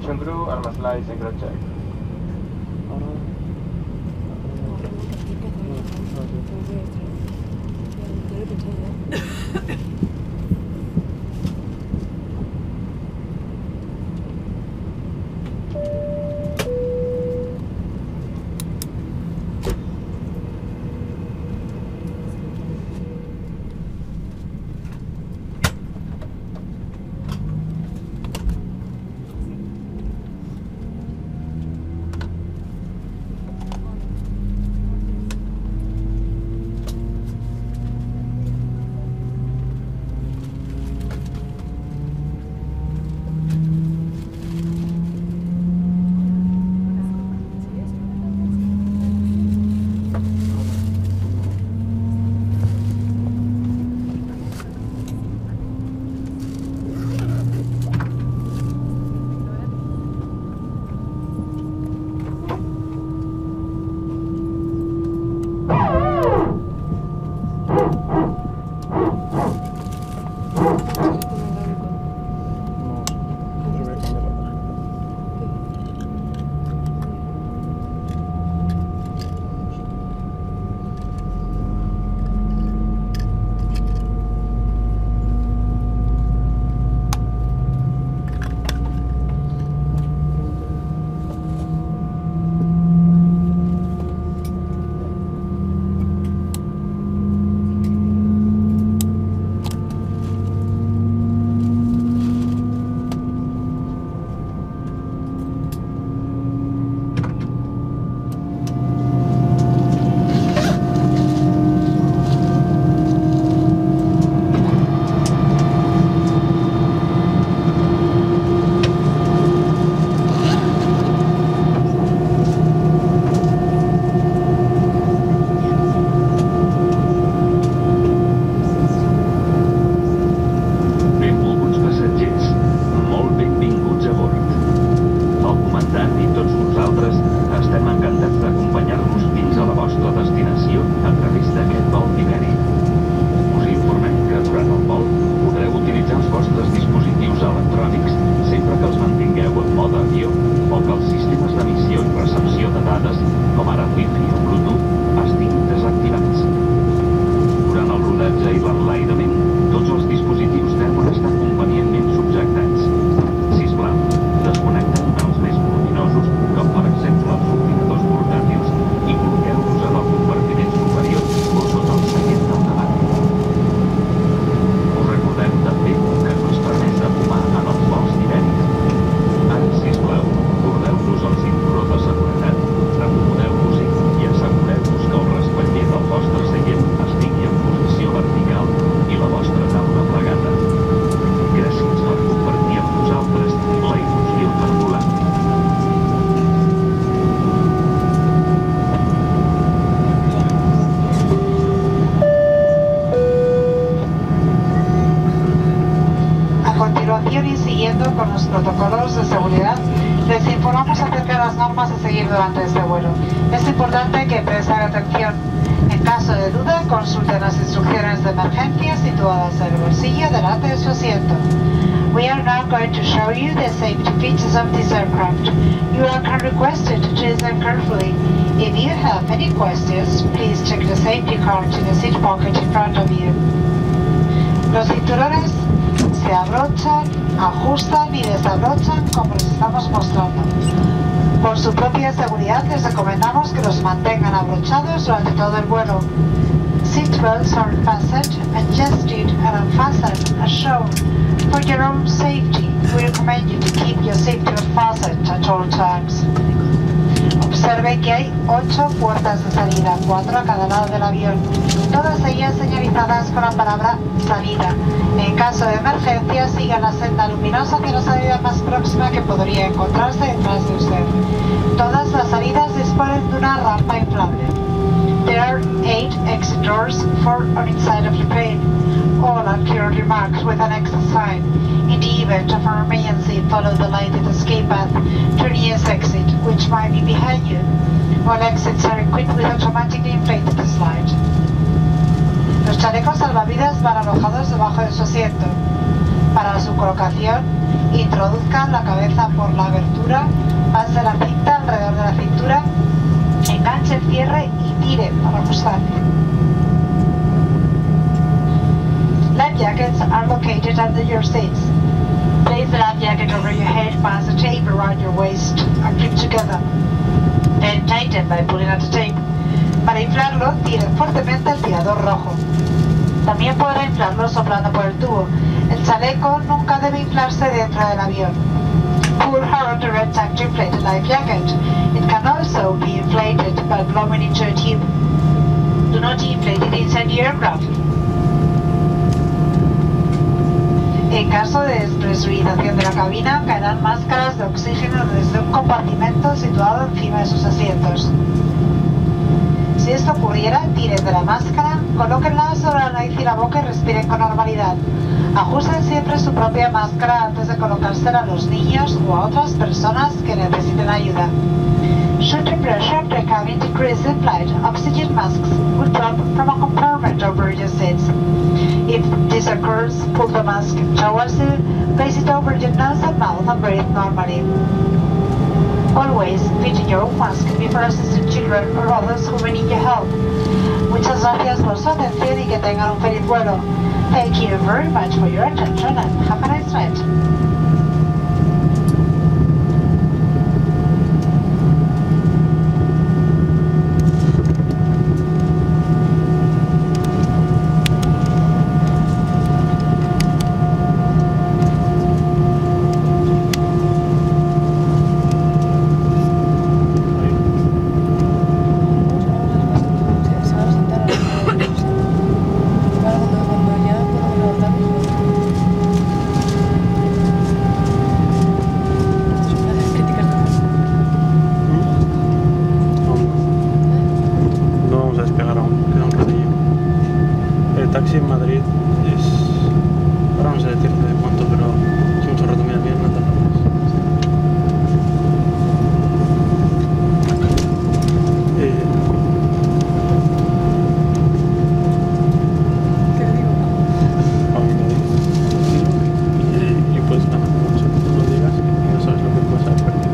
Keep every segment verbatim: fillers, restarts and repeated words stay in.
Attention crew, armas light, synchro check. protocolos de seguridad, les informamos acerca de las normas a seguir durante este vuelo. Es importante que presten atención. En caso de duda, consulten las instrucciones de emergencia situadas en el bolsillo delante de su asiento. We are now going to show you the safety features of this aircraft. You are requested to choose them carefully. If you have any questions, please check the safety card in the seat pocket in front of you. Los cinturones se abrochan, ajustan y desabrochan como les estamos mostrando. Por su propia seguridad les recomendamos que los mantengan abrochados durante todo el vuelo. Seatbelts are fastened, adjusted and unfastened as shown. For your own safety, we recommend you to keep your seatbelt fastened at all times. Observe que hay ocho puertas de salida, cuatro a cada lado del avión, todas ellas señalizadas con la palabra salida. En caso de emergencia, siga la senda luminosa hacia la salida más próxima que podría encontrarse detrás de usted. Todas las salidas disponen de una rampa inflable. There are eight exit doors, four on each side of the plane. All are clearly marked with an exit sign. In the event of an emergency, follow the lighted escape path to the nearest exit, which might be behind you. All exits are equipped with automatically inflated slide. Los chalecos salvavidas van alojados debajo de su asiento. Para su colocación, Introduzca la cabeza por la abertura, pase la cinta alrededor de la cintura, enganche el cierre y tire para ajustar. Life jackets are located under your seats. Place the life jacket over your head, pass a tape around your waist and clip together. Then tighten by pulling at the tape. Para inflarlo, tire fuertemente el tirador rojo. También podrá inflarlo soplando por el tubo. El chaleco nunca debe inflarse dentro del avión. Pull hard on the red tag to inflate the life jacket. It can also be inflated by blowing into a tube. Do not inflate it inside the aircraft. En caso de despresurización de la cabina, caerán máscaras de oxígeno desde un compartimento situado encima de sus asientos. Si esto ocurriera, tiren de la máscara, colóquenla sobre la nariz y la boca y respiren con normalidad. Ajusten siempre su propia máscara antes de colocársela a los niños o a otras personas que necesiten ayuda. Should the pressure of the cabin decrease in flight, oxygen masks will drop from a compartment over your seats. If this occurs, pull the mask towards you, place it over your nose and mouth and breathe normally. Always fit in your own mask before assisting children or others who may need your help. Muchas gracias por su atención y que tengan un feliz vuelo. Thank you very much for your attention and have a nice flight. Taxi en Madrid es, ahora no sé decirte de cuánto, pero es mucho rato, mira, mira, no te eh, ¿Qué le digo? a mí me dices y, y puedes ganar mucho, tú lo digas y no sabes lo que puedes haber perdido.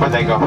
For takeoff.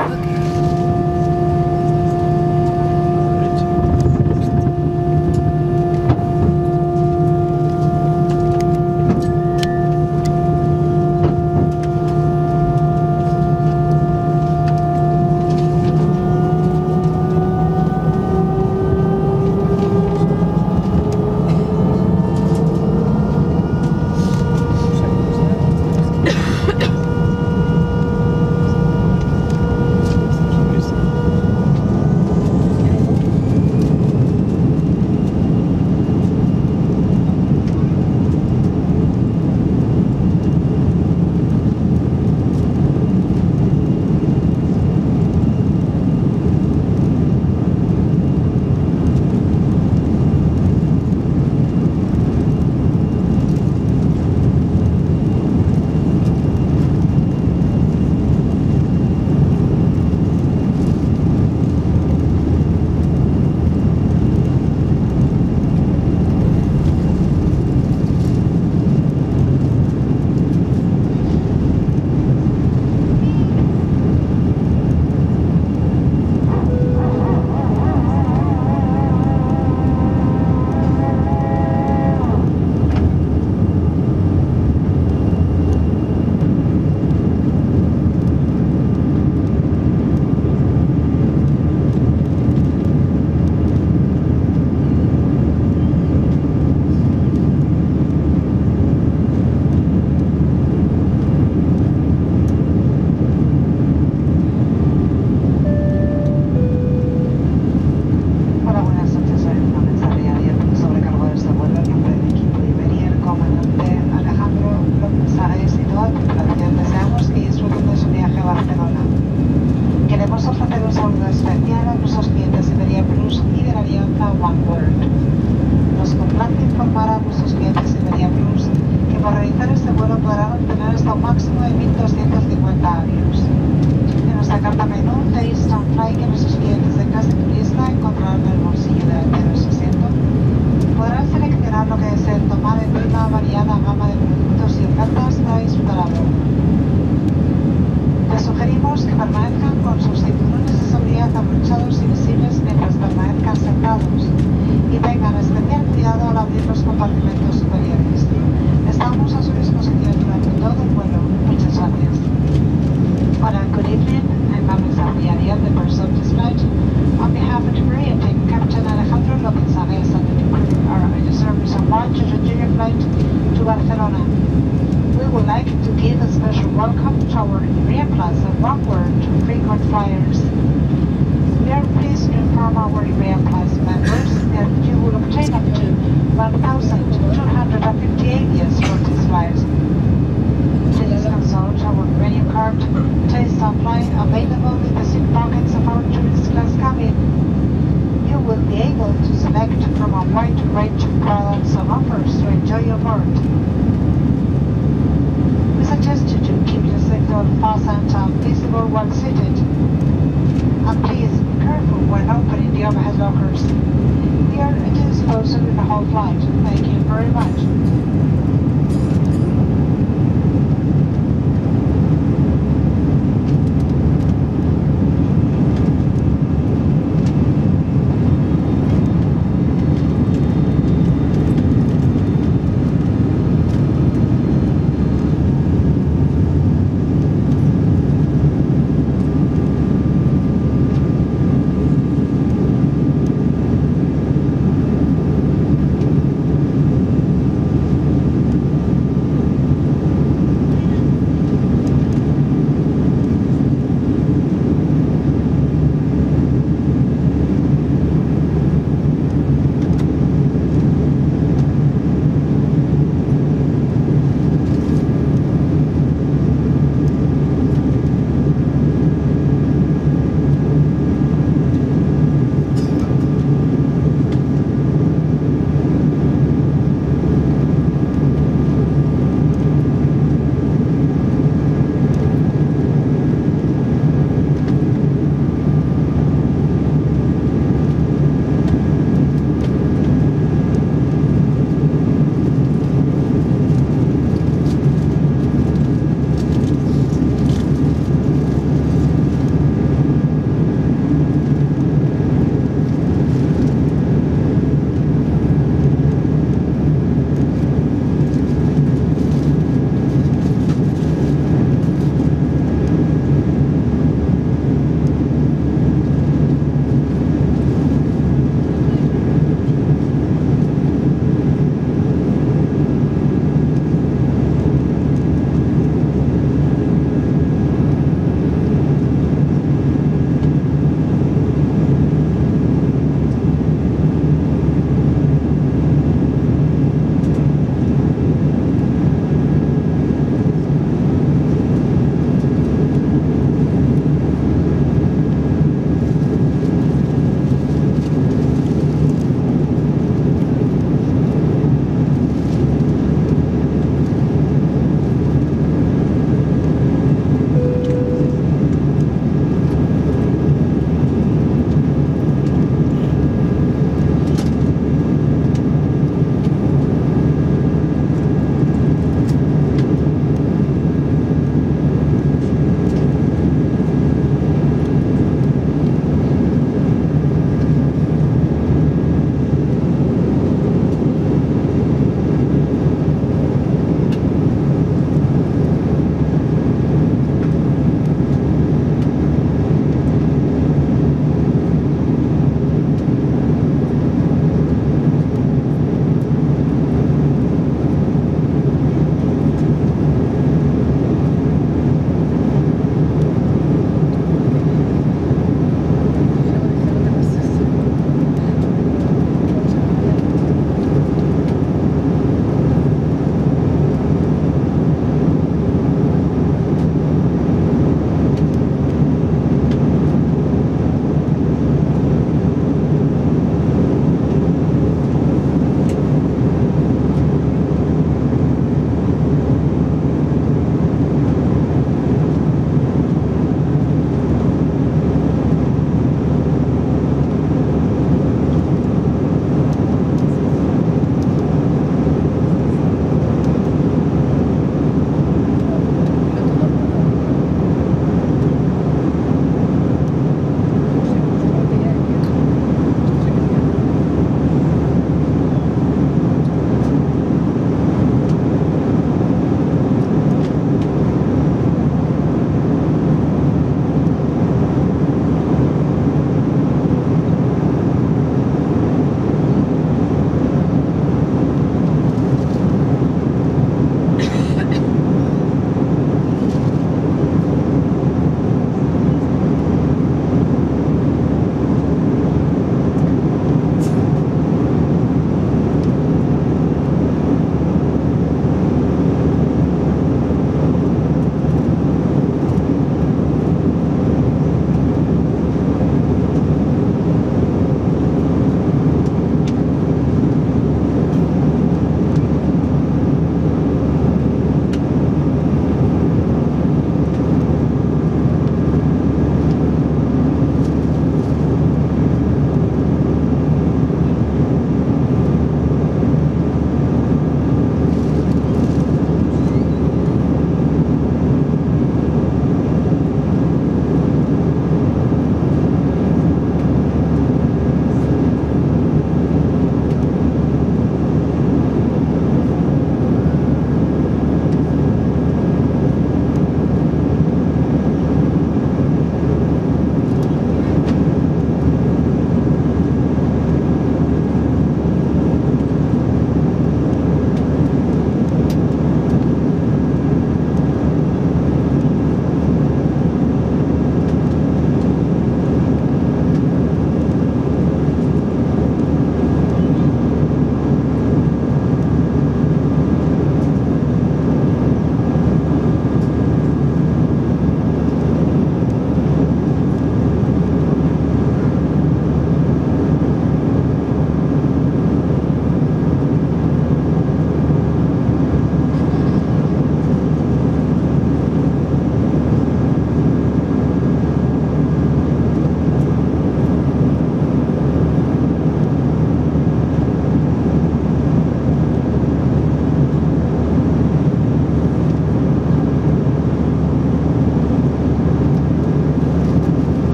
Here it is posted in the whole flight. Thank you very much.